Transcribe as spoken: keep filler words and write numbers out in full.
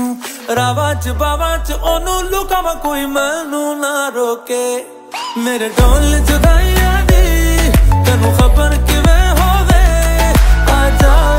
रावा च बावा च ओनू लुकावा कोई मैनू ना रोके। मेरे ढोल जुदाइयां दी तेनू खबर किवें होवे, आजा